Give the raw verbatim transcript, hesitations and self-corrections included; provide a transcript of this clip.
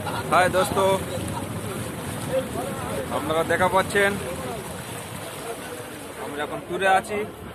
High দোস্ত, আপনারা দেখা পাচ্ছেন আমরা এখন ট্যুরে আছি।